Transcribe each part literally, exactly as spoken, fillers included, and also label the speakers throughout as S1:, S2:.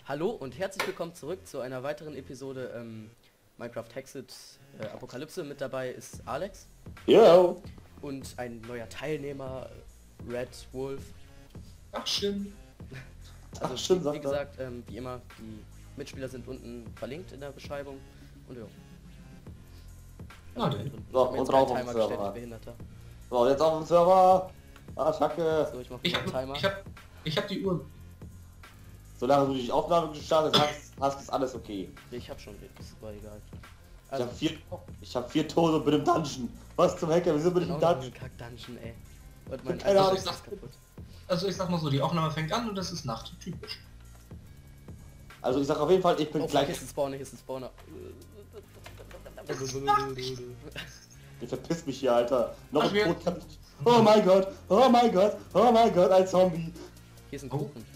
S1: Hallo und herzlich willkommen zurück zu einer weiteren Episode ähm, Minecraft Hexed äh, Apokalypse. Mit dabei ist Alex.
S2: Yo.
S1: Und ein neuer Teilnehmer, Red Wolf.
S3: Ach schön.
S1: Also
S2: Ach, schön,
S1: wie,
S2: sagt
S1: wie
S2: er.
S1: gesagt, ähm, wie immer, die Mitspieler sind unten verlinkt in der Beschreibung. Und ja.
S3: Na
S1: bin
S3: denn.
S1: drin.
S2: So,
S1: Ich hab mir
S2: und
S1: jetzt
S2: drauf
S1: keinen
S2: auf
S1: Timer
S2: den
S1: gestellt,
S2: Server.
S1: ich Behinderter.
S2: So, jetzt auf dem Server. Attacke.
S1: So, ich mach
S3: Ich
S1: einen
S3: hab,
S1: Timer.
S3: ich hab, ich hab die Uhr.
S2: Solange du die Aufnahme gestartet hast, hast ist alles okay.
S1: Ich hab schon, das war egal.
S2: Ich
S1: Also,
S2: habe vier, ich hab vier Tode und bin im Dungeon. Was zum Hacker? Wieso bin ich
S1: genau
S2: im
S1: noch
S2: Dungeon?
S1: einen Kack-Dungeon, ey. Und mein
S2: Keine Ahnung.
S1: Eisen ist kaputt.
S3: Also ich sag mal so, die Aufnahme fängt an und das ist Nacht. Typisch.
S2: Also ich sag auf jeden Fall, ich bin
S1: Oh, fuck,
S2: gleich.
S1: hier ist ein Spawner, hier ist ein Spawner.
S2: Ich verpiss mich hier, Alter. Noch
S3: Ach,
S2: ein
S3: wir-
S2: Tod kann ich. Oh mein Gott, oh mein Gott, oh mein Gott, ein Zombie.
S1: Hier ist ein
S3: Oh.
S1: Kuchen.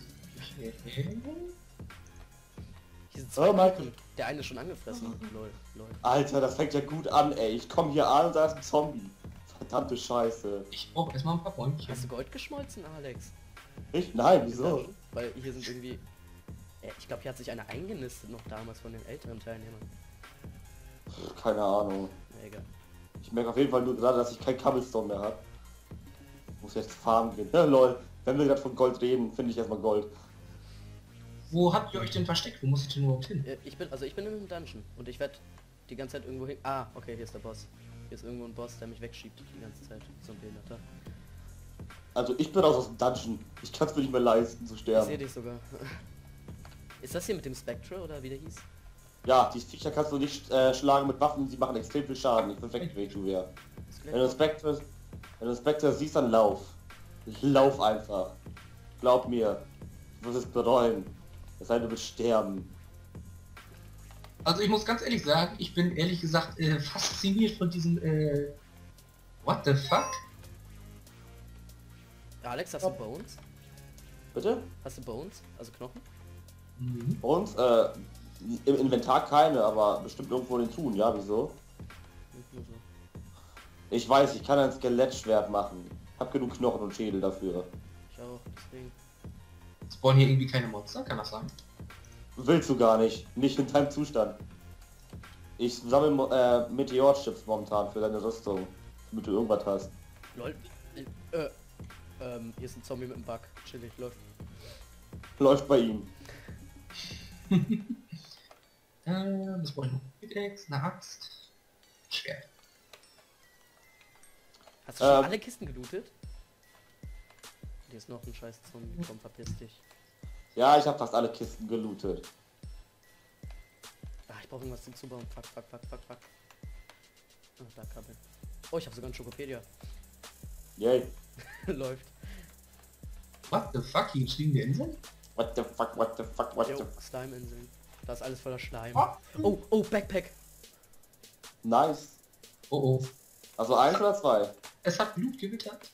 S1: Hier sind
S2: Oh
S1: zwei
S2: mein
S1: Kuchen. Der eine ist schon angefressen. Lol, lol.
S2: Alter, das fängt ja gut an, ey. Ich komme hier an und da ist ein Zombie. Verdammte Scheiße.
S3: Ich brauche erstmal ein paar Bäumchen.
S1: Hast du Gold geschmolzen, Alex?
S2: Ich? Nein, wieso?
S1: Weil hier sind irgendwie... Äh, Ich glaube, hier hat sich einer eingenistet noch damals von den älteren Teilnehmern.
S2: Keine Ahnung.
S1: Na egal.
S2: Ich merke auf jeden Fall nur gerade, dass ich kein Cobblestone mehr habe. Muss jetzt farmen gehen. Ja, lol. Wenn wir gerade von Gold reden, finde ich erstmal Gold.
S3: Wo habt ihr euch denn versteckt? Wo muss ich denn überhaupt hin?
S1: Äh, Ich bin, also ich bin in einem Dungeon und ich werde die ganze Zeit irgendwo hin... Ah, okay, hier ist der Boss. Hier ist irgendwo ein Boss, der mich wegschiebt die ganze Zeit. So ein Behinderter.
S2: Also ich bin raus aus dem Dungeon. Ich kann es mir nicht mehr leisten zu
S1: Ich
S2: sterben.
S1: sehe dich sogar. Ist das hier mit dem Spectre oder wie der hieß?
S2: Ja, die Viecher kannst du nicht äh, schlagen mit Waffen, sie machen extrem viel Schaden. Ich bin weg, wie du wär. Wenn du Spectre, wenn du Spectre siehst, dann lauf. Lauf einfach. Glaub mir. Du wirst es bereuen. Es sei denn, du willst sterben.
S3: Also ich muss ganz ehrlich sagen, ich bin ehrlich gesagt äh, fasziniert von diesem äh, What the fuck?
S1: Alex, hast du Bones?
S2: Bitte?
S1: Hast du Bones? Also Knochen?
S3: Mhm.
S2: Und äh, im Inventar keine, aber bestimmt irgendwo in den Tun. Ja, wieso?
S1: Nicht nur so.
S2: Ich weiß, ich kann ein Skelettschwert machen. Hab genug Knochen und Schädel dafür.
S1: Ich auch, deswegen.
S3: Spawnen hier irgendwie keine Monster, kann das sein?
S2: Willst du gar nicht. Nicht in deinem Zustand. Ich sammle Mo- äh, Meteorchips momentan für deine Rüstung. Damit du irgendwas hast.
S1: Lol. Äh, ähm, hier ist ein Zombie mit einem Bug. Chillig, läuft.
S2: Läuft bei ihm.
S3: Äh, das brauche ich noch. Pickaxe, eine Axt. Schwert.
S1: Hast du schon
S2: Ähm.
S1: alle Kisten gelootet? Hier ist noch ein scheiß Zombie. Komm, verpiss dich.
S2: Ja, ich habe fast alle Kisten gelootet.
S1: Ah, ich brauche irgendwas zum Zubauen. Fuck, fuck, fuck, fuck, fuck. Ah, da Kabel. Oh, ich habe sogar ein Schokopedia.
S2: Yay.
S1: Läuft.
S3: What the fuck? Hier fliegen die Inseln?
S2: What the fuck, what the fuck, what
S1: Jo,
S2: the
S1: Slime-Inseln. Da ist alles voller Schleim.
S3: Oh.
S1: Oh, oh, Backpack.
S2: Nice.
S3: Oh oh.
S2: Also eins oder zwei?
S3: Es hat Blut gewittert.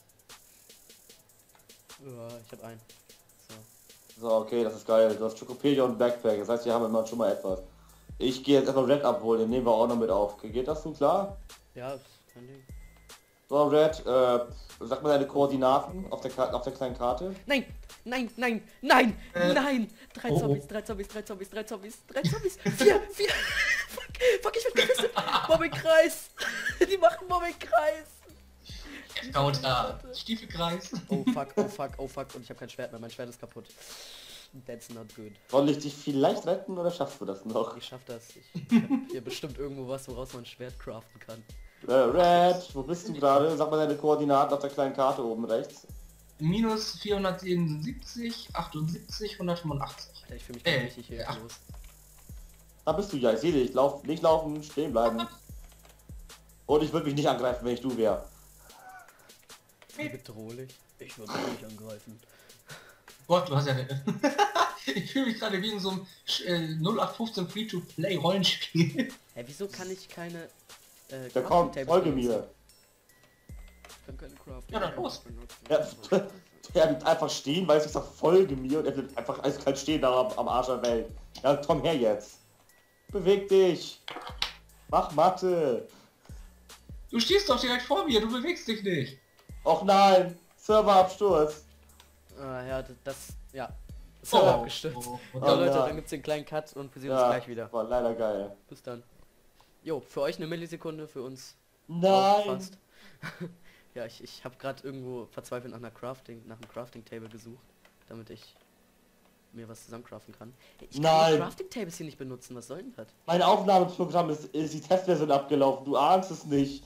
S1: Ja, ich habe einen. So.
S2: So, okay, das ist geil. Du hast Chocopedia und Backpack. Das heißt, wir haben immer schon mal etwas. Ich gehe jetzt erstmal Red abholen, den nehmen wir auch noch mit auf. Geht das so klar?
S1: Ja, ist kein Ding.
S2: So, Red, äh, sag mal deine Koordinaten auf der, Ka auf der kleinen Karte.
S1: Nein, nein, nein, nein,
S3: Äh,
S1: nein! Drei
S3: oh, oh.
S1: Zombies, drei Zombies, drei Zombies, drei Zombies, drei Zombies, vier, vier! Fuck, fuck, ich werd gefistet! Mobbing-Kreis! Die machen Mobbing-Kreis!
S3: Counter. Stiefelkreis.
S1: Oh fuck, oh fuck, oh fuck, und ich habe kein Schwert mehr, mein Schwert ist kaputt. That's not good.
S2: Soll ich dich vielleicht retten oder schaffst du das noch?
S1: Ich schaff das. Ich, ich hab hier bestimmt irgendwo was, woraus man ein Schwert craften kann.
S2: Äh, Red, wo bist du gerade? Sag mal deine Koordinaten auf der kleinen Karte oben rechts.
S3: Minus vierhundertsiebenundsiebzig, achtundsiebzig, hundertfünfundachtzig.
S1: Alter, ich fühle mich
S3: Äh,
S1: äh, richtig
S3: ja.
S1: hilflos.
S2: Da bist du ja, ich sehe dich. Lauf, nicht laufen, stehen bleiben. Und ich würde mich nicht angreifen, wenn ich du wäre.
S1: Wie bedrohlich. Ich würde mich nicht angreifen.
S3: Gott, du hast ja... Ich fühle mich gerade wie in so einem äh, null acht fünfzehn Free-to-Play Rollenspiel.
S1: Hä, wieso kann ich keine... Äh,
S2: Der kommt,
S1: Crafting-Tables
S2: folge
S1: benutzen?
S2: mir.
S1: Ich kann keine Crafting
S3: Ja, dann los.
S1: benutzen.
S2: Ja, der bleibt einfach stehen, weil ich sag, folge mir und er bleibt einfach eiskalt stehen da am, am Arsch der Welt. Ja, komm her jetzt. Beweg dich. Mach Mathe.
S3: Du stehst doch direkt vor mir, du bewegst dich nicht.
S2: Och nein, Serverabsturz.
S1: Ah, ja, d- das, ja, Server
S3: Oh,
S1: abgestürzt.
S3: oh,
S1: Ja,
S3: oh,
S1: Leute,
S2: ja.
S1: dann gibt's den kleinen Cut und wir sehen uns
S2: Ja,
S1: gleich wieder.
S2: war leider geil.
S1: Bis dann. Jo, für euch eine Millisekunde, für uns auch
S2: Nein!
S1: fast. Ja, ich, ich habe gerade irgendwo verzweifelt nach einer Crafting, nach einem Crafting Table gesucht, damit ich mir was zusammencraften kann. Ich kann
S2: Nein.
S1: die Crafting Tables hier nicht benutzen, was soll denn das?
S2: Mein Aufnahmeprogramm ist, ist die Testversion abgelaufen, du ahnst es nicht.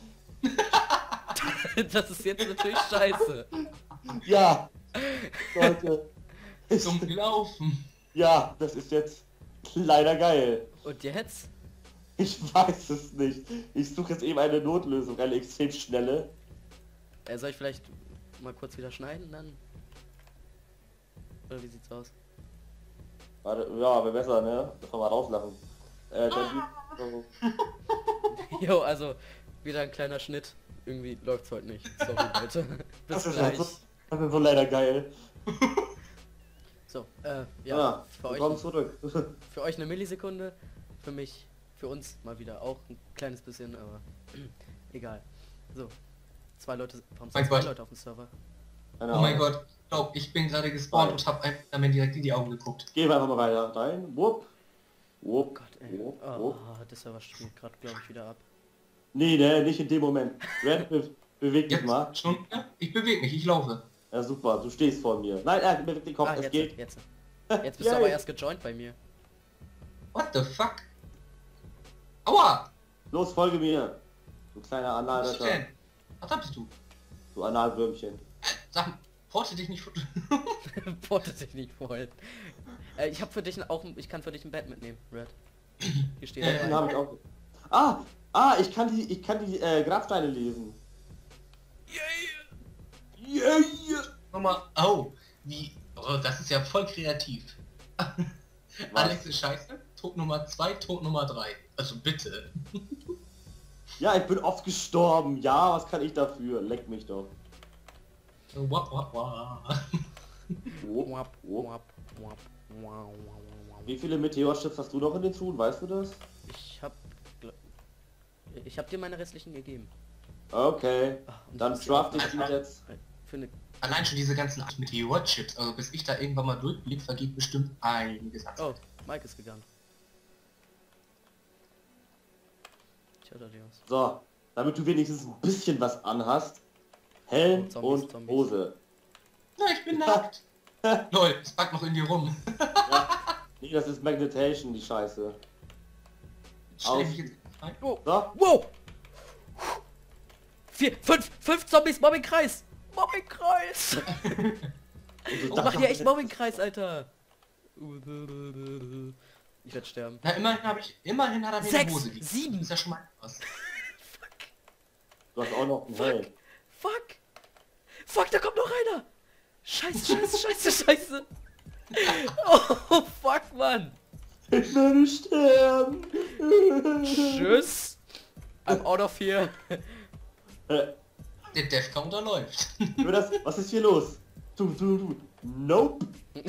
S1: Das ist jetzt natürlich scheiße.
S2: Ja. Leute. Ich,
S3: Zum Laufen.
S2: ja, das ist jetzt leider geil.
S1: Und jetzt?
S2: Ich weiß es nicht. Ich suche jetzt eben eine Notlösung, eine extrem schnelle.
S1: Äh, soll ich vielleicht mal kurz wieder schneiden dann? Oder wie sieht's aus?
S2: Warte, ja, wäre besser, ne? Das wir mal rauslachen. Äh, dann,
S1: Jo, also wieder ein kleiner Schnitt. Irgendwie läuft's heute nicht. Sorry, Leute. Bis
S2: das, ist
S1: gleich.
S2: so, das ist so leider geil.
S1: So, äh, ja,
S2: Ja,
S1: für,
S2: willkommen
S1: euch,
S2: zurück.
S1: für euch eine Millisekunde, für mich, für uns mal wieder auch ein kleines bisschen, aber egal. So, zwei Leute, warum sind
S3: Mein
S1: zwei
S3: Gott.
S1: Leute auf dem Server?
S2: Keine
S3: Oh mein
S2: Ahnung.
S3: Gott. Ich glaub, ich bin gerade gespawnt und hab einfach mir direkt in die Augen geguckt.
S2: Gehen wir einfach mal weiter rein. Wupp. Wupp.
S1: Gott, ey.
S2: Wupp.
S1: Oh,
S2: Wupp.
S1: der Server spielt gerade, glaube ich, wieder ab.
S2: Nee, ne, nicht in dem Moment. Red, be beweg dich
S3: Jetzt
S2: mal.
S3: schon? Ja, ich bewege mich, ich laufe.
S2: Ja, super, du stehst vor mir. Nein, er bewegt den Kopf,
S1: Ah,
S2: es
S1: jetzt,
S2: geht.
S1: jetzt. Jetzt bist du
S2: Yay.
S1: aber erst gejoint bei mir.
S3: What the fuck? Aua!
S2: Los, folge mir. Du kleiner
S3: Was ist
S2: Analritter.
S3: denn? Was bist du?
S2: Du Analwürmchen.
S3: Sag, porte dich nicht vor...
S1: Porte dich nicht vorhin. Äh, ich habe für dich auch, ich kann für dich ein Bett mitnehmen, Red. Hier steht
S3: Äh,
S2: Den
S1: dabei.
S2: habe ich auch. Ah, ah, ich kann die, ich kann die äh, Grabsteine lesen. Yeah, yeah.
S3: Nochmal... Oh, wie... Oh, das ist ja voll kreativ. Alex ist scheiße. Tod Nummer zwei, Tod Nummer drei. Also bitte.
S2: Ja, ich bin oft gestorben. Ja, was kann ich dafür? Leck mich doch.
S3: Wap, wap, wap.
S2: Wupp,
S1: Wap,
S2: wupp.
S1: wap, wap, wow, wow, wow.
S2: Wie viele Meteorchips hast du noch in den Schuhen? Weißt du das?
S1: Ich hab, gl- ich hab dir meine restlichen gegeben.
S2: Okay.
S1: Ach, und
S2: Dann
S1: das ist
S2: draft
S1: ja
S2: ich die
S3: auch-
S2: jetzt.
S1: Für eine,
S3: Allein schon diese ganzen Meteor-Chips, also bis ich da irgendwann mal durchblick, vergeht bestimmt einiges an.
S1: oh, Mike ist gegangen. Tja, da die aus.
S2: So, damit du wenigstens ein bisschen was anhast. Helm
S1: Oh, Zombies,
S2: und
S1: Zombies.
S2: Hose.
S3: Na, ich bin nackt. Lol, es packt noch in dir rum.
S2: Nee, das ist Magnetation, die Scheiße.
S3: Stell
S2: Auf.
S3: mich jetzt rein.
S1: Oh,
S2: So,
S1: wow! Vier, fünf, fünf Zombies, Mobbingkreis! Mobbingkreis!
S2: und du
S1: Ich mach
S2: dachtest-
S1: hier echt Mobbingkreis, Alter! Ich werd sterben.
S3: Na, immerhin habe ich, immerhin hat er mir eine Hose
S1: Sechs,
S3: gegeben.
S1: sieben,
S3: Ist ja schon mal was.
S2: Du hast auch noch einen Helm.
S1: fuck! Fuck, da kommt noch einer! Scheiße, scheiße, scheiße, scheiße! Oh, fuck, Mann!
S2: Ich werde sterben.
S1: Tschüss! I'm out of here!
S2: Äh,
S3: Der Death Counter läuft.
S2: Über das, was ist hier los? Du, du, du. Nope.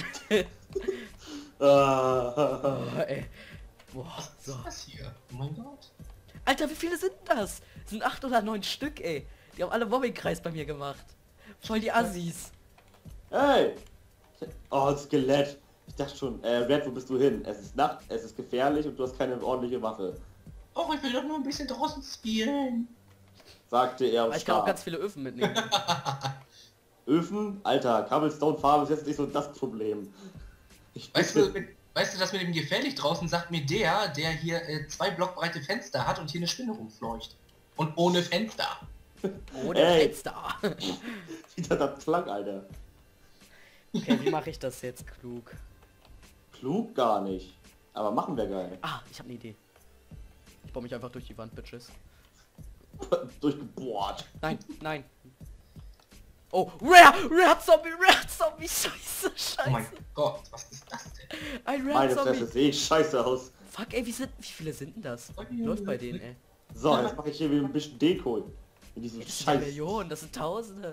S2: Ah.
S1: Oh, ey. Boah, so.
S3: Was ist das hier? Oh mein Gott.
S1: Alter, wie viele sind das? Das sind acht oder neun Stück, ey. Die haben alle Mobbingkreis bei mir gemacht. Voll die Assis.
S2: Hey! Oh, Skelett. Ich dachte schon, äh, Red, wo bist du hin? Es ist Nacht, es ist gefährlich und du hast keine ordentliche Waffe.
S3: Oh, ich will doch nur ein bisschen draußen spielen.
S2: Sagte er
S1: Aber
S2: und
S1: ich kann auch
S2: starb.
S1: ganz viele Öfen mitnehmen.
S2: Öfen? Alter, Cobblestone-Farbe ist jetzt nicht so das Problem. Ich
S3: Weißt du, mit, weißt du, das mit dem gefährlich draußen sagt mir der, der hier äh, zwei blockbreite Fenster hat und hier eine Spinne rumfleucht. Und ohne Fenster.
S1: Oh, der
S2: Ey.
S1: Fenster.
S2: wieder das klang, Alter.
S1: Okay, wie mache ich das jetzt klug?
S2: Klug gar nicht. Aber machen wir geil.
S1: Ah, ich habe eine Idee. Ich baue mich einfach durch die Wand, Bitches.
S2: Durchgebohrt.
S1: Nein, nein. Oh, Rare! Rare Zombie! Rare Zombie! Scheiße,
S3: Oh mein
S1: scheiße.
S3: Gott, was ist das denn?
S1: Ein Rare
S2: Meine Fresse,
S1: Zombie!
S2: sehe ich scheiße aus.
S1: Fuck, ey, wie, sind, wie viele sind denn das? Läuft bei denen, ey.
S2: So, jetzt mache ich hier wieder ein bisschen Deko. In diesem
S1: Das sind ja
S2: Scheiß.
S1: Millionen, das sind Tausende.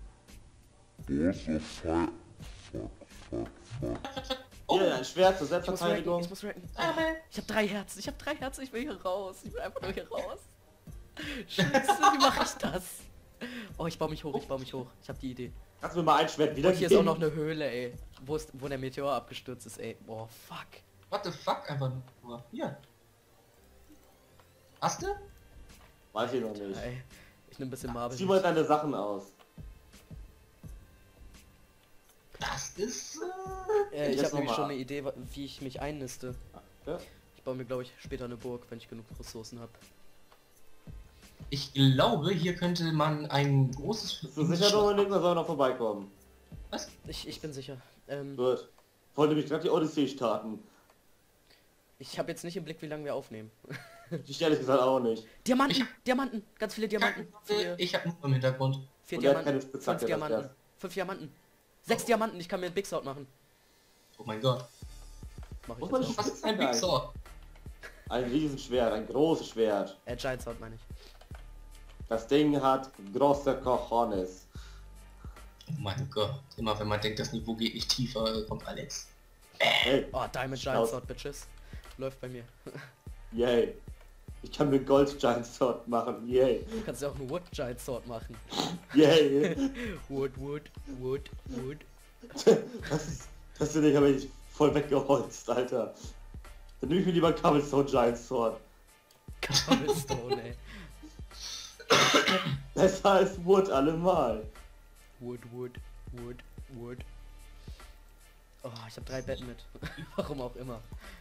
S3: Oh,
S2: Hier, ein Schwert zur
S1: Ich muss racken,
S2: Selbstverteidigung.
S1: ich muss racken.
S3: Arme.
S1: Ich habe drei Herzen, ich habe drei Herzen, ich will hier raus. Ich will einfach nur hier raus. Scheiße, wie mache ich das? Oh, ich baue mich hoch, ich baue mich hoch. Ich habe die Idee.
S2: Kannst du mir mal ein Schwert wieder
S1: Und hier ist auch noch eine Höhle, ey. Wo, ist, wo der Meteor abgestürzt ist, ey. Boah, fuck.
S3: What the fuck, einfach nur. Hier. Hast du?
S2: Weiß ich noch nicht.
S1: Ey, ich nehme ein bisschen Marble.
S2: Zieh mal deine Sachen aus.
S3: Das ist... Äh...
S1: Äh, ich
S2: Jetzt
S1: habe nämlich
S2: noch
S1: schon
S2: mal.
S1: eine Idee, wa- wie ich mich einniste.
S2: Ja?
S1: Ich baue mir, glaube ich, später eine Burg, wenn ich genug Ressourcen habe.
S3: Ich glaube, hier könnte man ein großes...
S2: Bist du sicher, Dominik, oder soll er noch vorbeikommen?
S3: Was?
S1: Ich, ich bin sicher. Ähm,
S2: Gut. Ich wollte nämlich gerade die Odyssee starten.
S1: ich habe jetzt nicht im Blick, wie lange wir aufnehmen.
S2: Ich ehrlich gesagt auch nicht.
S1: Diamanten!
S3: Ich-
S1: Diamanten! Ganz viele Diamanten! Vier,
S3: Ich habe nur im Hintergrund.
S1: vier
S2: Und er hat
S1: Diamanten.
S2: keine Spitzhacke,
S1: Fünf
S2: das
S1: Diamanten.
S2: wär's.
S1: Fünf Diamanten. Sechs Diamanten. Ich kann mir ein Big Sword machen.
S3: Oh mein Gott.
S1: Mach ich
S2: Muss man
S1: jetzt auch.
S3: Was ist ein Big Sword?
S2: Ein Riesenschwert, ein großes Schwert.
S1: Äh, Giant Sword meine ich.
S2: Das Ding hat große Cojones.
S3: Oh mein Gott. Immer wenn man denkt, das Niveau geht nicht tiefer, kommt Alex.
S2: Hey,
S1: Oh, Diamond
S2: Schnauz.
S1: Giant Sword, Bitches. Läuft bei mir.
S2: yay. Ich kann mir Gold Giant Sword machen, yay.
S1: Du kannst ja auch einen Wood Giant Sword machen.
S2: Yay.
S1: Wood, Wood, Wood, Wood.
S2: Das ist, das finde ich aber nicht voll weggeholzt, Alter. Dann nehme ich mir lieber ein Cobblestone Giant Sword.
S1: Cobblestone, ey.
S2: Besser als Wood allemal.
S1: Wood, Wood, Wood, Wood. Oh, ich habe drei Betten mit. Warum auch immer.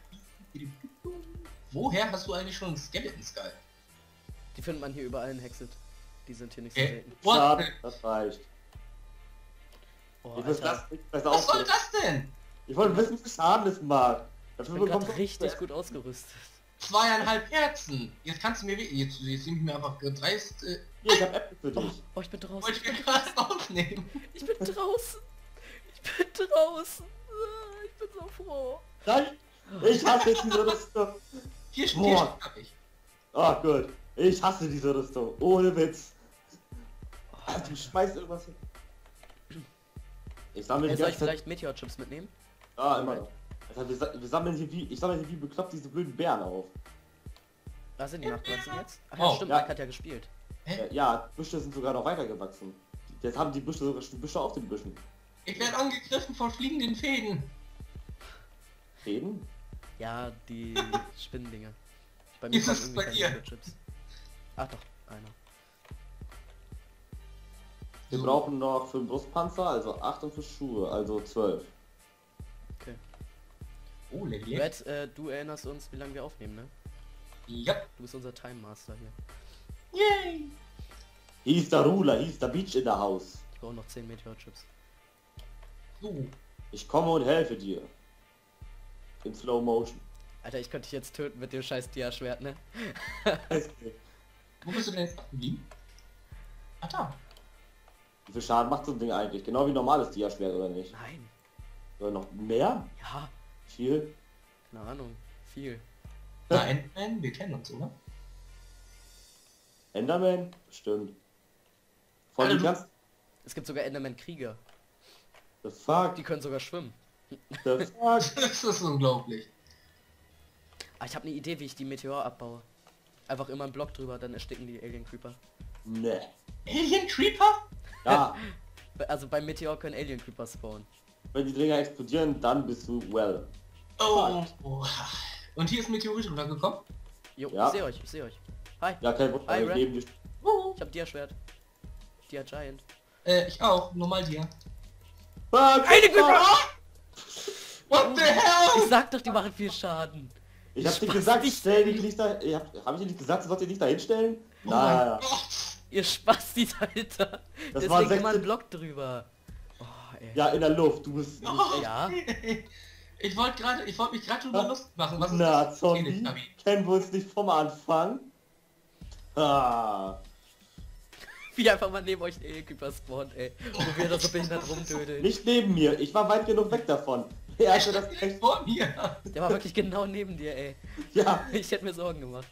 S3: Woher hast du eigentlich schon einen Skeleton Skull?
S1: Die findet man hier überall in Hexit. Die sind hier nicht so
S3: Äh,
S1: selten.
S3: what?
S2: Schade, das reicht.
S1: Oh,
S2: Ich will
S1: Alter.
S2: das nicht besser
S3: Was soll
S2: aus.
S3: das denn?
S2: Ich wollte wissen, wie Schaden es mag.
S1: Ich
S2: Dafür
S1: bin
S2: bekommst
S1: gerade
S2: du-
S1: richtig gut ausgerüstet.
S3: Zweieinhalb Herzen. Jetzt kannst du mir... we- Jetzt, jetzt nehme ich mir einfach dreist... Äh,
S2: Hier, ich hab Äpfel für
S1: Oh,
S2: dich.
S1: oh, ich bin draußen.
S3: wollte ich mir gerade aufnehmen.
S1: Ich bin draußen. Ich bin draußen. Ah, Ich bin so froh.
S2: Nein, ich hasse diese Rüstung.
S3: Hier, hier
S2: Boah.
S3: hab ich.
S2: Oh gut, ich hasse diese Rüstung. Ohne Witz. Ah, Du schmeißt irgendwas hin. Ich sammle
S1: Hey,
S2: die
S1: soll ich
S2: ganze Zeit...
S1: vielleicht Meteor-Chips mitnehmen?
S2: Ah, immer noch. Alter, wir, sa- wir sammeln hier wie... Ich sammle hier wie bekloppt diese blöden Bären auf.
S1: Da sind die nachgewachsen jetzt? Ach ja,
S3: Oh,
S1: stimmt,
S2: ja.
S1: Mike hat ja gespielt.
S3: Hä?
S2: Äh, Ja, Büsche sind sogar noch weitergewachsen. Jetzt haben die Büsche sogar schon Büsche auf den Büschen.
S3: Ich werde angegriffen von fliegenden Fäden.
S2: Reden?
S1: Ja, die Spinnendinger. Bei mir
S3: Ist
S1: kommen
S3: es
S1: irgendwie
S3: bei
S1: keine
S3: dir?
S1: Meteor-Chips. Ach doch, einer.
S2: Wir
S3: So.
S2: brauchen noch für den Brustpanzer, also acht und für Schuhe, also zwölf.
S1: Okay.
S3: Oh, Lady.
S1: Red, äh, du erinnerst uns, wie lange wir aufnehmen, ne?
S3: Ja.
S1: Du bist unser Time Master hier.
S3: Yay.
S2: He's the ruler, he's the beach in the house.
S1: Ich brauche noch zehn Meteor-Chips.
S3: So.
S2: Ich komme und helfe dir. In Slow Motion.
S1: Alter, ich könnte dich jetzt töten mit dem scheiß Dia-Schwert, ne?
S3: Wo bist du denn jetzt abgeblieben? Ach da.
S2: Wie viel Schaden macht so ein Ding eigentlich? Genau wie normales Dia-Schwert oder nicht?
S1: Nein.
S2: Oder noch mehr?
S1: Ja,
S2: Viel?
S1: keine Ahnung. Viel.
S3: Na, Endman, wir kennen uns, oder?
S2: Enderman? Bestimmt. Von
S3: Alter,
S2: die
S3: du-
S2: ganzen...
S1: Es gibt sogar Enderman-Krieger.
S2: The fuck?
S1: Die können sogar schwimmen.
S2: The fuck?
S3: Das ist unglaublich.
S1: Ah, ich habe eine Idee, wie ich die Meteor abbaue. Einfach immer einen Block drüber, dann ersticken die Alien Creeper.
S2: Ne.
S3: Alien Creeper?
S2: Ja,
S1: Be- Also beim Meteor können Alien Creeper spawnen.
S2: wenn die Dinger explodieren, dann bist du well.
S3: Oh. oh. Und hier ist ein Meteorit runtergekommen.
S1: Jo,
S2: Ja.
S1: ich sehe euch, ich sehe euch. Hi,
S2: Ja, kein Wunder,
S1: Hi,
S2: ich
S1: Red.
S2: neben dir...
S3: Uh.
S1: ich hab Dia-Schwert. Dia Giant.
S3: Äh, ich auch. Normal dir.
S2: Fuck!
S1: Alien Creeper!
S3: What the
S1: Ich
S3: hell?
S1: sag doch, die machen viel Schaden.
S2: Ich hab dir
S1: Spaß
S2: gesagt,
S1: nicht.
S2: stell dich nicht da... Ich hab, hab ich dir nicht gesagt, du sollst dich nicht da hinstellen?
S3: Oh mein
S2: Naja.
S3: Gott.
S1: Ihr Spastis, Alter.
S2: Das
S1: Deswegen
S2: war
S1: immer
S2: sechzehn
S1: einen Block drüber. Oh, ey.
S2: Ja, in der Luft. Du bist...
S3: Oh,
S1: Ja.
S3: Ich wollte gerade, ich wollte mich gerade drüber lustig machen. Was ist
S2: Na,
S3: das?
S2: Zombie,
S3: Teletubby.
S2: kennen wir uns nicht vom Anfang? Ah.
S1: Wie einfach mal neben euch ein Alien Creeper spawnt, ey. Wo wir da so behindert rumdödeln.
S2: Nicht neben mir, ich war weit genug weg davon. Ja, also das
S3: Direkt
S2: echt...
S3: vor mir.
S1: Der war wirklich genau neben dir, ey.
S2: Ja,
S1: Ich hätte mir Sorgen gemacht.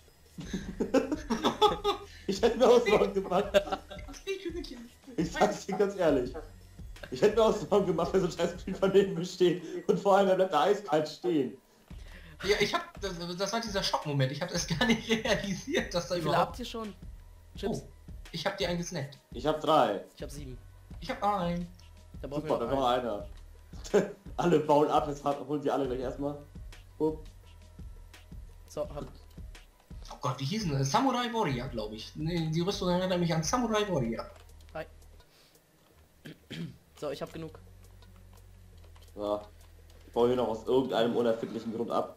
S2: ich hätte mir auch Sorgen gemacht.
S3: Was krieg ich für Mädchen?
S2: Ich sag's dir ganz ehrlich. Ich hätte mir auch Sorgen gemacht, wenn so ein scheiß Creeper neben mir steht. Und vor allem, er bleibt da eiskalt stehen.
S3: Ja, ich hab, das, das war dieser Schockmoment. Ich habe das gar nicht realisiert, dass da
S1: Wie viele
S3: überhaupt...
S1: habt ihr schon? Chips?
S3: Oh. Ich hab dir einen gesnackt.
S2: Ich hab drei.
S1: Ich habe sieben.
S3: Ich hab einen.
S1: Da brauchen
S2: Super,
S1: wir
S2: da
S1: noch
S2: war
S1: einen.
S2: einer. Alle bauen ab, jetzt holen die alle gleich erstmal. Hup.
S1: So, hab.
S3: Oh Gott, wie hieß denn das? Samurai Warrior, glaube ich. Nee, die Rüstung erinnert mich an Samurai Warrior.
S1: Hi. So, ich habe genug.
S2: Ja. Ich baue hier noch aus irgendeinem unerfindlichen Grund ab.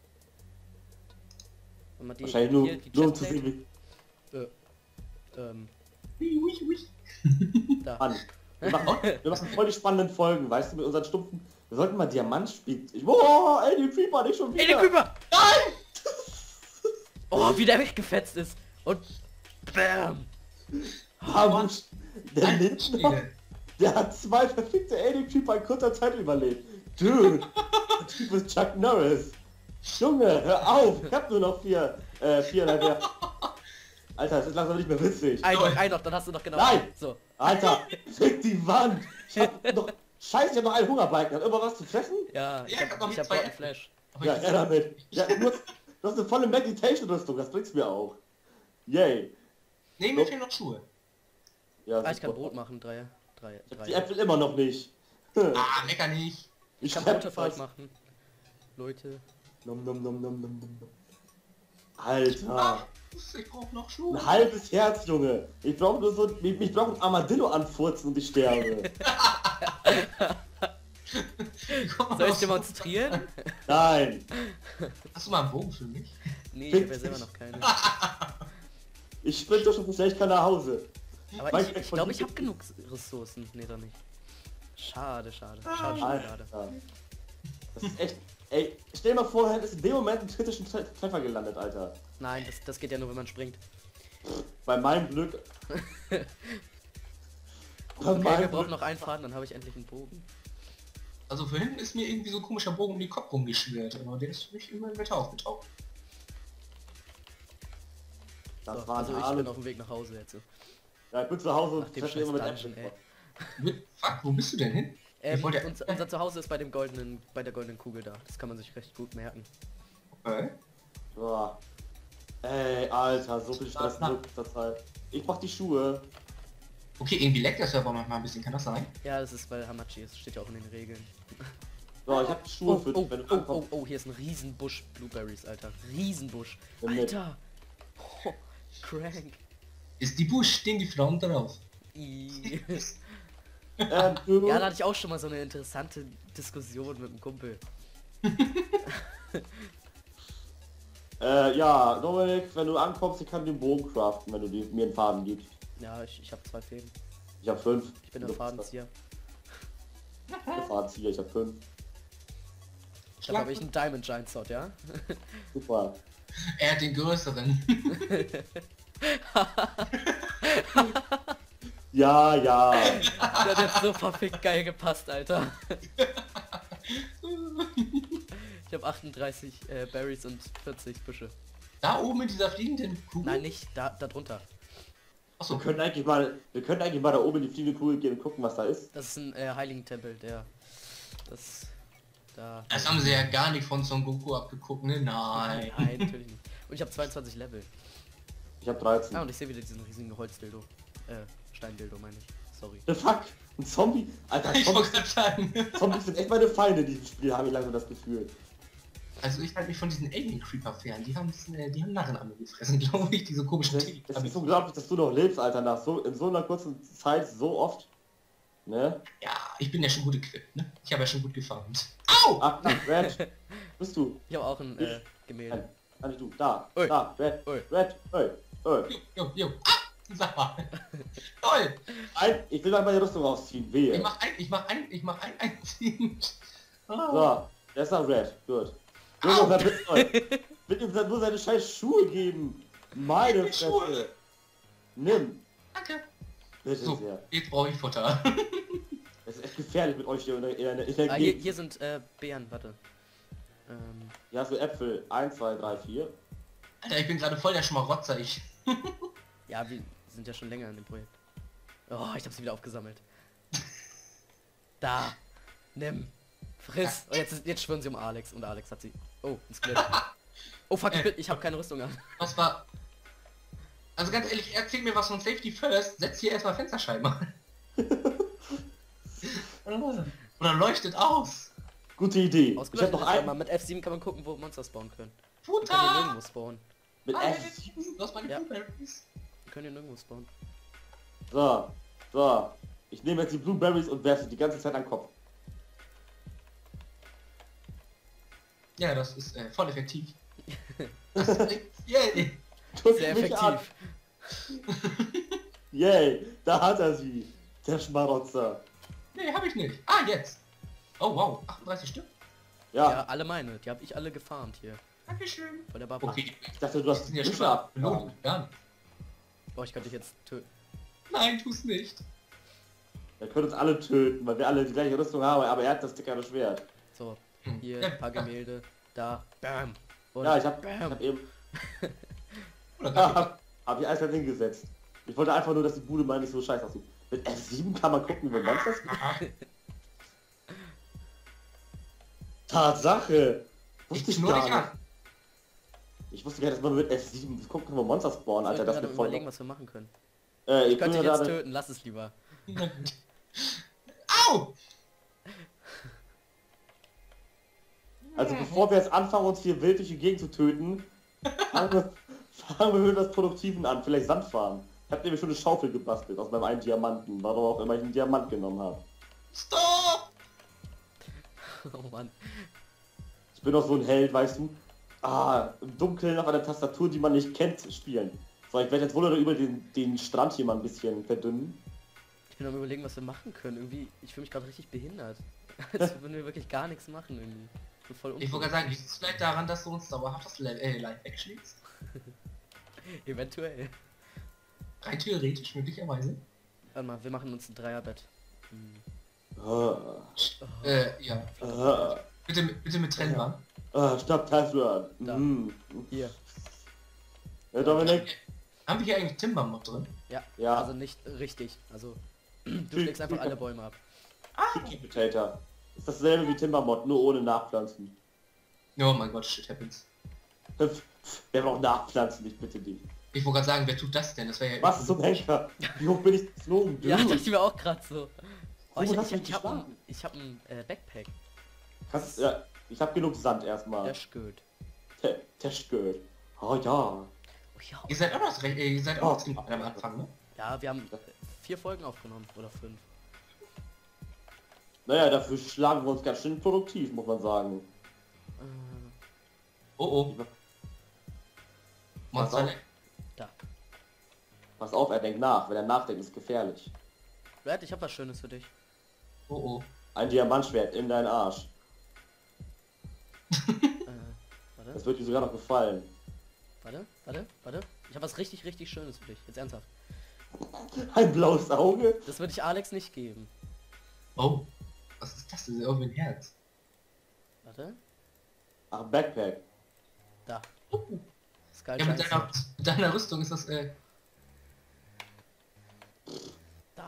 S1: Und mal die,
S2: Wahrscheinlich nur,
S1: hier, die
S2: nur um zu
S1: Chestplate.
S2: sehen, wie...
S1: Äh, ähm,
S3: Ui, ui, ui.
S1: da.
S2: Mann. Wir machen, wir machen voll die spannenden Folgen, weißt du, mit unseren stumpfen... Wir sollten mal Diamant spielen. Ich, oh, ey, die Creeper, nicht schon wieder.
S1: Ey, der Creeper!
S2: Nein!
S1: Oh, wie der weggefetzt ist. Und bam!
S2: Hammer. Der
S3: Alter
S2: Lindner,
S3: Schwede.
S2: der hat zwei verfickte Alien Creeper in kurzer Zeit überlebt. Dude, der Typ ist Chuck Norris. Junge, hör auf, ich hab nur noch vier, äh, vier, vier. Alter, das ist langsam nicht mehr witzig.
S1: Ein noch, ein noch, dann hast du noch genau.
S2: Nein!
S1: So.
S2: Alter, fick die Wand. Ich hab noch, scheiße, ich hab noch einen Hungerbalken. Hat irgendwas was zu fressen?
S1: Ja,
S3: Ja,
S1: ich
S3: ich
S1: hab,
S3: hab noch
S1: ich
S3: mit
S1: hab
S3: zwei
S1: grad einen
S3: Äpfeln.
S1: Flash.
S3: Aber
S2: Ja,
S3: ich-
S2: er damit. Ja, du, hast, du hast eine volle Meditation-Rüstung, das bringt's mir auch. Yay.
S3: Nee, mir fehlen noch Schuhe.
S2: Ja,
S1: Ah, ich kann
S2: super.
S1: Brot machen, drei. Drei.
S2: Ich hab
S1: drei.
S2: die Äpfel immer noch nicht.
S3: Ah, mecker nicht.
S1: Ich kann
S2: hab
S1: Brote für euch
S2: was.
S1: machen. Leute.
S2: Nom, nom, nom, nom, nom, nom. Alter.
S3: Ah, ich brauch noch Schuhe.
S2: Ein halbes Herz, Junge. Ich brauche nur so... Mich, mich braucht ein Armadillo anfurzen und ich sterbe.
S1: Soll ich demonstrieren?
S2: Nein.
S3: Hast du mal einen Bogen für mich?
S1: Nee, ich hab ja selber noch keine.
S2: Ich sprinte doch schon so schnell ich kann nach Hause.
S1: Aber
S2: Weit
S1: ich,
S2: weg
S1: ich
S2: von
S1: glaube,
S2: dir.
S1: ich habe genug Ressourcen. Nee, doch nicht. Schade, schade. Schade, schade. schade.
S2: Alter. Das ist echt... Ey, stell dir mal vor, du hättest in dem Moment einen kritischen Tre- Treffer gelandet, Alter.
S1: Nein, das, das geht ja nur, wenn man springt.
S2: Bei meinem Glück... Bei
S1: Okay, wir
S2: meinem
S1: brauchen
S2: Glück...
S1: noch einen Faden, dann habe ich endlich einen Bogen.
S3: Also für hinten ist mir irgendwie so ein komischer Bogen um die Kopf rumgeschwirrt, aber der ist für mich immer im Wetter aufgetaucht.
S2: Das
S1: So,
S2: war
S1: also
S2: ein
S1: ich
S2: Arne.
S1: bin auf dem Weg nach Hause jetzt.
S2: Ja, ich bin zu Hause
S1: Nach
S2: und
S1: dem
S2: treffe
S1: scheiß
S2: immer mit
S1: Dungeon,
S2: Äpfeln.
S1: ey.
S3: Mit, fuck, wo bist du denn hin?
S1: Ähm,
S3: Ich wollte-
S1: unser, unser Zuhause ist bei dem goldenen, bei der goldenen Kugel da. Das kann man sich recht gut merken.
S3: Okay.
S2: Boah. Ey, Alter, so viel Stress in letzter Zeit. Ich mach die Schuhe.
S3: Okay, irgendwie leckt der Server manchmal ein bisschen, kann das sein?
S1: Ja, das ist, weil Hamachi ist. Steht ja auch in den Regeln.
S2: So, ich hab Schuhe
S1: Oh,
S2: für
S1: oh,
S2: dich, wenn du
S1: oh, oh,
S2: ankommst.
S1: oh, hier ist ein Riesenbusch Blueberries, Alter. Riesenbusch.
S2: Nimm mit.
S1: Alter. Oh, crank.
S3: Ist die Busch, stehen die Frauen drauf?
S1: I.
S2: Ähm, du,
S1: Ja, da hatte ich auch schon mal so eine interessante Diskussion mit einem Kumpel.
S2: äh, ja, Dominik, wenn du ankommst, ich kann den Bogen craften, wenn du die, mir einen Faden gibst.
S1: Ja, ich, ich habe zwei Fäden.
S2: Ich hab fünf.
S1: Ich bin der
S2: Du-
S1: Fadenzieher.
S2: Der Fadenzieher, ich hab fünf.
S1: Dann habe ich einen Diamond Giant Sword, ja?
S2: Super.
S3: Er hat den größeren.
S2: Ja, ja.
S1: Der hat jetzt so verfickt geil gepasst, Alter. Ich habe achtunddreißig äh, Berries und vierzig Büsche.
S3: Da oben in dieser fliegenden Kugel?
S1: Nein, nicht da, da drunter.
S2: Wir
S3: Achso,
S2: können eigentlich mal, wir können eigentlich mal da oben in die fliegende Kugel gehen und gucken, was da ist.
S1: Das ist ein äh, Heiligen-Tempel, der... Das... Da...
S3: das haben sie ja gar nicht von Son Goku abgeguckt, ne? Nein.
S1: Nein, natürlich nicht. Und ich habe zweiundzwanzig Level.
S2: Ich hab dreizehn.
S1: Ah, und ich sehe wieder diesen riesigen Holzdildo. Äh, Steindildo meine ich. Sorry.
S2: The fuck? Ein Zombie? Alter,
S3: Ich wollte
S2: Zombies,
S3: gerade sagen.
S2: Zombies sind echt meine Feinde in diesem Spiel, habe ich langsam das Gefühl.
S3: Also ich halte mich von diesen Alien Creeper fern. Die haben äh, die haben Narren an mir gefressen, glaube ich, diese komischen
S2: Das, das ist unglaublich, dass du noch lebst, Alter, nach so, in so einer kurzen Zeit so oft. Ne?
S3: Ja, ich bin ja schon gut equipped, ne? Ich habe ja schon gut gefarmt. Au!
S2: Ach, Red, bist du?
S1: Ich habe auch ein äh, Gemälde.
S2: Nein, nein, nicht du. Da,
S1: Ui.
S2: da, Red,
S1: Ui.
S2: Red, oi, oi.
S3: Jo, jo, jo. Ah! Sag mal. Toll!
S2: Ein, ich will mal meine Rüstung rausziehen,
S3: Ich
S2: wehe.
S3: mach ein, ich mach ein, ich mach ein einziehen. Ah.
S2: So, der ist nach Red, gut. Junge, wer bist du? Will ihm nur seine scheiß Schuhe geben. Meine
S3: Die Schuhe.
S2: Fresse. Nimm.
S3: Danke.
S2: Bitte
S3: So,
S2: sehr.
S3: jetzt brauche ich Futter.
S2: Es ist echt gefährlich mit euch hier in der, in der, in der
S1: Ah, hier,
S2: Gegend.
S1: hier sind äh, Beeren, warte. Ähm,
S2: Hier hast du Äpfel. eins, zwei, drei, vier.
S3: Alter, ich bin gerade voll der Schmarotzer. Ich.
S1: ja, wir sind ja schon länger in dem Projekt. Oh, ich habe sie wieder aufgesammelt. Da. Nimm. Friss. Oh, jetzt, ist, jetzt schwören sie um Alex und Alex hat sie. Oh, ein Skelett. Oh fuck, ich, bin, ich habe keine Rüstung an.
S3: Was war. Also ganz ehrlich, erzähl mir was von Safety First, setz hier erstmal Fensterscheiben an. Oder leuchtet aus.
S2: Gute Idee. Ich hab
S1: Ausgeleuchtet
S2: noch
S1: ist
S2: einen
S1: einmal. Mit F sieben kann man gucken, wo Monster spawnen können. Wir können hier
S3: Futter!
S1: nirgendwo spawnen.
S2: mit
S3: Nein,
S2: F sieben.
S3: du hast meine
S1: Ja.
S3: Blueberries.
S1: Wir können hier nirgendwo spawnen.
S2: So, so. Ich nehme jetzt die Blueberries und werfe sie die ganze Zeit an den Kopf.
S3: Ja, das ist äh, voll effektiv. Das ist, yay!
S2: Guck
S1: Sehr
S2: mich an.
S1: effektiv.
S2: Yay, da hat er sie. Der Schmarotzer.
S3: Nee, hab ich nicht. Ah, jetzt. Oh wow, achtunddreißig Stück.
S2: Ja,
S1: Ja, alle meine. Die habe ich alle gefarmt hier.
S3: Dankeschön.
S1: Von der Barbara.
S3: Okay,
S2: ich dachte, du
S3: das
S2: hast
S3: sind
S2: die
S3: ja
S2: Büsche
S3: schon
S2: abgefahren.
S3: belohnt. Gar nicht.
S1: Boah, ich könnte dich jetzt töten.
S3: Nein, tu's nicht.
S2: Er könnte uns alle töten, weil wir alle die gleiche Rüstung haben, aber er hat das dickere Schwert.
S1: So,
S3: Hm.
S1: hier,
S3: Ja,
S1: ein paar Gemälde. Da, bam. Und
S2: Ja, ich hab, ich
S1: bam.
S2: hab eben...
S3: Oder gar nicht.
S2: hab, hab ich alles hingesetzt. Ich wollte einfach nur, dass die Bude mal nicht so scheiße aussieht. Mit F sieben kann man gucken, wie man Monsters
S3: Aha.
S2: Tatsache!
S3: Ich
S2: Wusste ich
S3: knurr
S2: gar
S3: dich
S2: nicht.
S3: an.
S2: Ich wusste gar nicht, dass man mit F sieben gucken kann, wo Monster spawnen,
S1: Ich
S2: Alter.
S1: sollte
S2: Das
S1: gerade
S2: wird voll...
S1: überlegen, was wir machen können.
S2: Äh,
S1: Ich
S2: ich
S1: könnte
S2: bin
S1: dich jetzt
S2: gerade...
S1: töten, lass es lieber.
S3: Na gut. Au!
S2: Also bevor wir jetzt anfangen, uns hier wild durch die Gegend zu töten, fangen wir, fangen wir mit etwas Produktiven an, vielleicht Sand fahren. Ich habe nämlich schon eine Schaufel gebastelt aus meinem einen Diamanten, warum auch immer ich einen Diamant genommen habe.
S3: Stop!
S1: Oh Mann.
S2: Ich bin doch so ein Held, weißt du. Ah, im Dunkeln auf einer Tastatur, die man nicht kennt, spielen. So, ich werde jetzt wohl oder über den, den Strand hier mal ein bisschen verdünnen.
S1: Ich bin am überlegen, was wir machen können. Irgendwie, ich fühle mich gerade richtig behindert. Als würden wir wirklich gar nichts machen irgendwie. So voll
S3: Ich wollte gerade sagen, liegt es vielleicht daran, dass du uns dauerhaft das Le äh, Live wegschlägst?
S1: Eventuell.
S3: Rein theoretisch, möglicherweise.
S1: Warte mal, wir machen uns ein Dreierbett. Hm.
S2: Ah,
S3: Äh, ja.
S2: ah,
S3: Bitte, mit- bitte mit Trennwand.
S2: ah, stopp, Password.
S1: Da.
S2: Mhm.
S1: Hier.
S2: Ja, Dominik?
S3: Haben wir hier eigentlich Timbermod drin?
S1: Ja.
S2: Ja.
S1: Also nicht richtig. Also du schlägst einfach alle Bäume ab.
S2: Kiki Potato. Ist dasselbe wie Timbermod, nur ohne Nachpflanzen.
S3: Oh mein Gott, shit happens.
S2: Wer braucht Nachpflanzen, ich bitte dich.
S3: Ich wollte gerade sagen, wer tut das denn? Das wäre ja...
S2: Was zum Henker? Wie hoch bin ich geflogen?
S1: Ja,
S2: Dude.
S1: dachte ich mir auch gerade so. Oh, ich
S2: Wo
S1: ich,
S2: hast du
S1: ich,
S2: mich
S1: ich hab ein,
S2: geschlagen?
S1: ich hab ein äh, Backpack.
S2: Kannst, ja, ich habe genug Sand erstmal.
S1: Der schönt.
S2: Te- Testgeld. Oh ja.
S1: Oh ja.
S3: Ihr seid auch noch recht, äh, ihr seid auch
S2: Oh.
S3: noch ziemlich am Anfang, ne?
S1: Ja, wir haben vier Folgen aufgenommen. Oder fünf.
S2: Naja, dafür schlagen wir uns ganz schön produktiv, muss man sagen.
S1: Äh,
S3: Oh oh.
S2: Pass auf.
S3: Monster.
S1: da.
S2: Pass auf, er denkt nach. Wenn er nachdenkt, ist gefährlich.
S1: Red, ich hab was Schönes für dich.
S3: Oh oh.
S2: Ein Diamantschwert in deinen Arsch.
S1: äh, warte,
S2: Das wird dir sogar noch gefallen.
S1: warte, warte, warte. Ich hab was richtig, richtig Schönes für dich. Jetzt ernsthaft.
S2: Ein blaues Auge?
S1: Das würde ich Alex nicht geben.
S3: Oh. Was ist das denn? Irgendwie ein Herz.
S1: Warte.
S2: Ach, Backpack.
S1: Da.
S3: Oh.
S1: Skull
S3: Ja, mit
S1: Giant
S3: deiner,
S1: Set.
S3: mit deiner Rüstung ist das, äh...
S1: Da.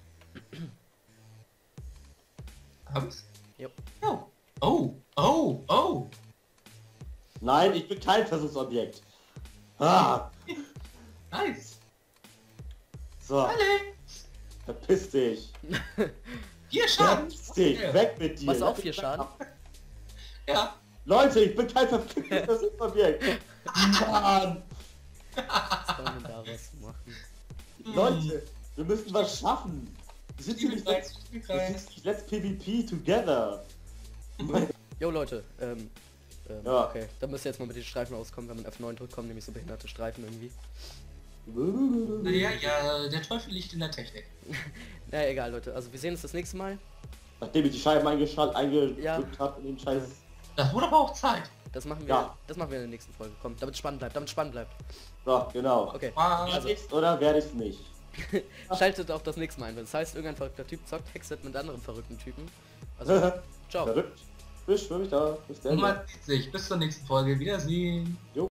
S3: Hab ich's?
S1: Jo.
S3: Oh. Oh. Oh. Oh.
S2: Nein, ich bin kein Versuchsobjekt. Ah,
S3: Nice.
S2: so,
S3: Alex.
S2: verpiss dich.
S3: Vier Schaden.
S2: Verpiss dich,
S3: Ja.
S2: weg mit dir.
S1: Was auch
S2: Lass
S1: vier
S2: mich
S1: Schaden?
S3: Ja.
S2: Leute, ich bin kein verficktes Versuchsobjekt. Mann.
S1: Was soll man denn daraus machen?
S2: Leute, wir müssen was schaffen. Wir sind hier nicht let's, das ist nicht let's PvP together.
S1: Jo Leute, ähm, ähm
S2: Ja.
S1: okay. Da müsst ihr jetzt mal mit den Streifen auskommen, wenn man F neun drückt, kommen nämlich so behinderte Streifen irgendwie.
S3: Ja, ja, der Teufel liegt in der Technik.
S1: Naja, egal Leute, also wir sehen uns das nächste Mal.
S2: Nachdem ich die Scheiben eingeschaltet, eingedrückt
S1: Ja.
S2: habe in den Scheiß.
S3: Das wurde aber auch Zeit.
S1: Das machen wir,
S2: Ja.
S1: das machen wir in der nächsten Folge. Komm, damit spannend bleibt, damit spannend bleibt.
S2: So, genau.
S1: Okay,
S3: Ah,
S1: also
S2: Ich's oder werde ich's nicht?
S1: schaltet auch das nächste Mal ein. Das heißt, irgendein verrückter Typ zockt Hexet mit anderen verrückten Typen. Also, ciao.
S2: Verrückt. Bis, für mich da. Bis dann.
S3: und man sieht sich. Bis zur nächsten Folge. Wiedersehen.
S2: Jo.